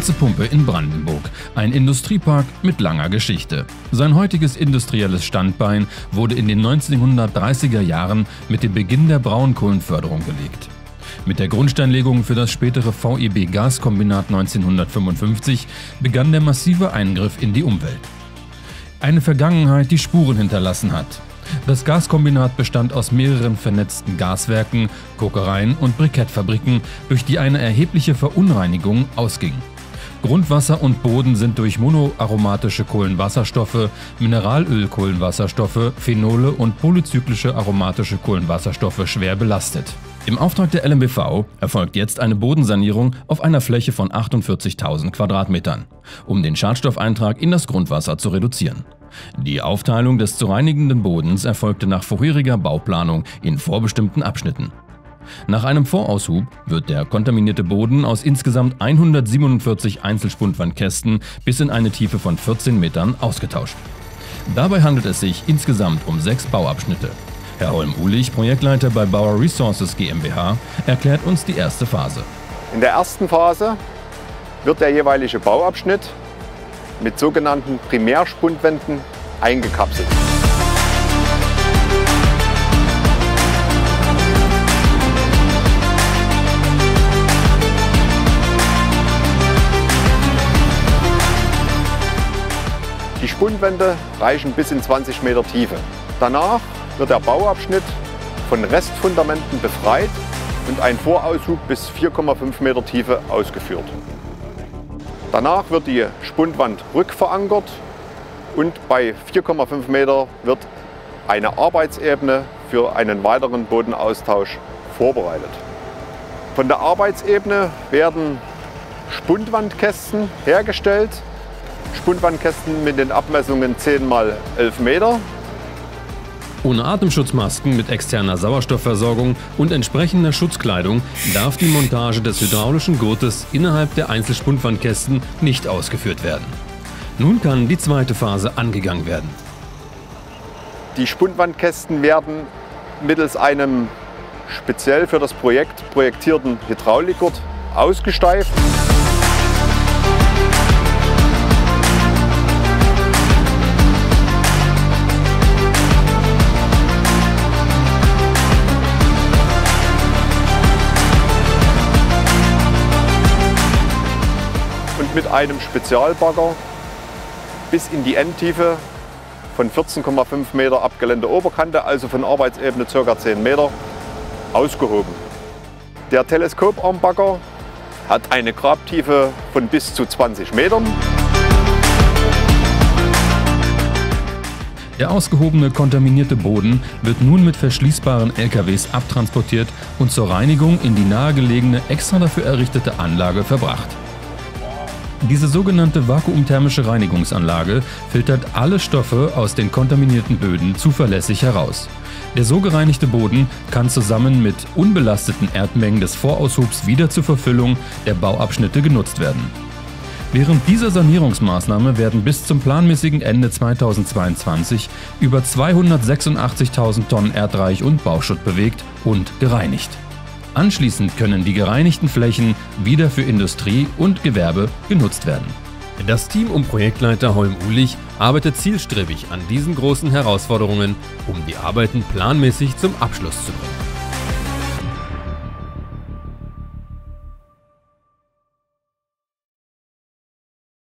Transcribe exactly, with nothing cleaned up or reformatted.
Schwarze Pumpe in Brandenburg, ein Industriepark mit langer Geschichte. Sein heutiges industrielles Standbein wurde in den neunzehnhundertdreißiger Jahren mit dem Beginn der Braunkohlenförderung gelegt. Mit der Grundsteinlegung für das spätere V E B-Gaskombinat neunzehnhundertfünfundfünfzig begann der massive Eingriff in die Umwelt. Eine Vergangenheit, die Spuren hinterlassen hat. Das Gaskombinat bestand aus mehreren vernetzten Gaswerken, Kokereien und Brikettfabriken, durch die eine erhebliche Verunreinigung ausging. Grundwasser und Boden sind durch monoaromatische Kohlenwasserstoffe, Mineralölkohlenwasserstoffe, Phenole und polyzyklische aromatische Kohlenwasserstoffe schwer belastet. Im Auftrag der L M B V erfolgt jetzt eine Bodensanierung auf einer Fläche von achtundvierzigtausend Quadratmetern, um den Schadstoffeintrag in das Grundwasser zu reduzieren. Die Aufteilung des zu reinigenden Bodens erfolgte nach vorheriger Bauplanung in vorbestimmten Abschnitten. Nach einem Voraushub wird der kontaminierte Boden aus insgesamt hundertsiebenundvierzig Einzelspundwandkästen bis in eine Tiefe von vierzehn Metern ausgetauscht. Dabei handelt es sich insgesamt um sechs Bauabschnitte. Herr Holm-Uhlich, Projektleiter bei Bauer Resources GmbH, erklärt uns die erste Phase. In der ersten Phase wird der jeweilige Bauabschnitt mit sogenannten Primärspundwänden eingekapselt. Die Spundwände reichen bis in zwanzig Meter Tiefe. Danach wird der Bauabschnitt von Restfundamenten befreit und ein Voraushub bis vier Komma fünf Meter Tiefe ausgeführt. Danach wird die Spundwand rückverankert und bei vier Komma fünf Meter wird eine Arbeitsebene für einen weiteren Bodenaustausch vorbereitet. Von der Arbeitsebene werden Spundwandkästen hergestellt, Spundwandkästen mit den Abmessungen zehn mal elf Meter. Ohne Atemschutzmasken mit externer Sauerstoffversorgung und entsprechender Schutzkleidung darf die Montage des hydraulischen Gurtes innerhalb der Einzelspundwandkästen nicht ausgeführt werden. Nun kann die zweite Phase angegangen werden. Die Spundwandkästen werden mittels einem speziell für das Projekt projektierten Hydraulikgurt ausgesteift. Mit einem Spezialbagger bis in die Endtiefe von vierzehn Komma fünf Meter ab Geländeoberkante, also von Arbeitsebene ca. zehn Meter, ausgehoben. Der Teleskoparmbagger hat eine Grabtiefe von bis zu zwanzig Metern. Der ausgehobene kontaminierte Boden wird nun mit verschließbaren L K Ws abtransportiert und zur Reinigung in die nahegelegene, extra dafür errichtete Anlage verbracht. Diese sogenannte vakuumthermische Reinigungsanlage filtert alle Stoffe aus den kontaminierten Böden zuverlässig heraus. Der so gereinigte Boden kann zusammen mit unbelasteten Erdmengen des Voraushubs wieder zur Verfüllung der Bauabschnitte genutzt werden. Während dieser Sanierungsmaßnahme werden bis zum planmäßigen Ende zweitausendzweiundzwanzig über zweihundertsechsundachtzigtausend Tonnen Erdreich und Bauschutt bewegt und gereinigt. Anschließend können die gereinigten Flächen wieder für Industrie und Gewerbe genutzt werden. Das Team um Projektleiter Holm-Uhlich arbeitet zielstrebig an diesen großen Herausforderungen, um die Arbeiten planmäßig zum Abschluss zu bringen.